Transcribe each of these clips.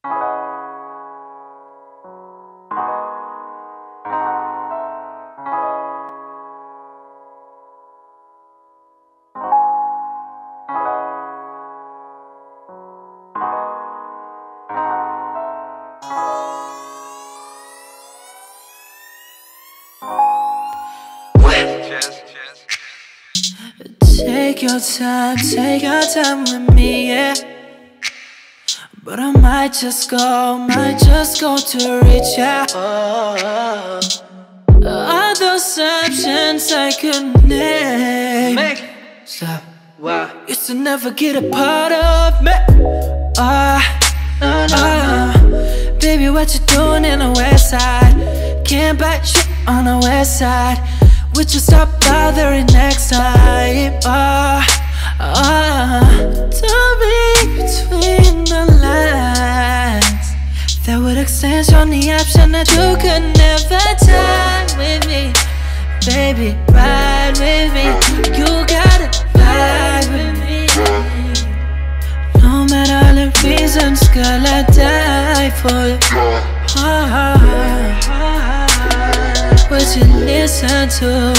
Take your time with me, yeah. But I might just go to reach out. All those options I could name. Stop. Used to never get a part of me. Baby, what you doing in the west side? Can't buy shit on the west side. Would you stop bothering next time? Don't read between the lines. That would extend on the option that you could never die with me. Baby, ride with me. You gotta ride with me. No matter all the reasons, girl, I die for you. What you listen to?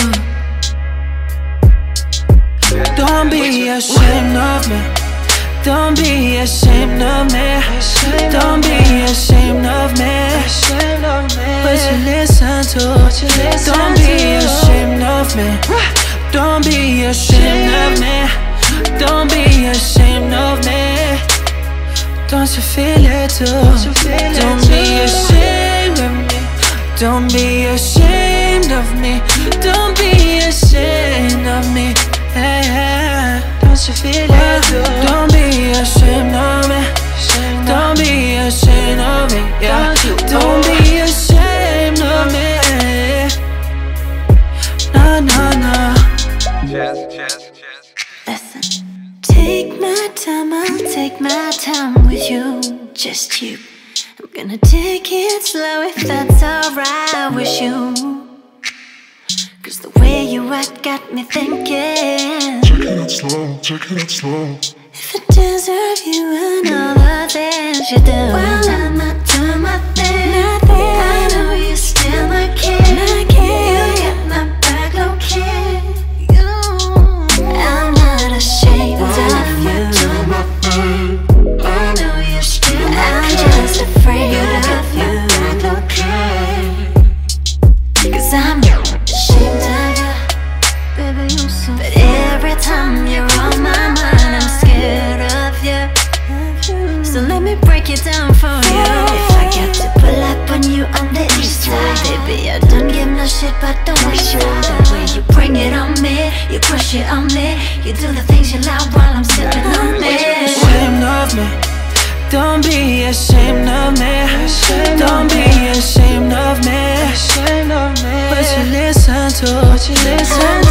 Don't be ashamed of me. Don't be ashamed of me. Don't be ashamed of me. What you listen to? Don't be ashamed of me. Don't be ashamed of me. Don't be ashamed of me. Don't you feel it too? Don't be ashamed of me. Don't be ashamed of me. Don't be ashamed of me. Yeah. Don't you feel it too? Don't be ashamed of me. Don't be ashamed of me. Yeah. Don't be ashamed of me. No, no, no. Listen. Take my time, I'll take my time with you. Just you. I'm gonna take it slow if that's alright with you. Cause the way you act got me thinking. Take it slow, take it slow. If I deserve you and all the things you do. Well, I'm not doing my thing. I know you still my kid. You got my back, no kid. I'm not ashamed of you. I know you're still my kid. I'm just afraid of you. Cause I'm ashamed of you, baby, you're so. But every time you're on my mind, I'm scared of you. So let me break it down for you. If I get to pull up on you on the east side, baby, I don't give no shit, but don't waste your time. The way you bring it on me, you push it on me, you do the things you love while I'm sipping on me. Ashamed of me. Don't be ashamed of me. Don't be ashamed of me. What you listen to?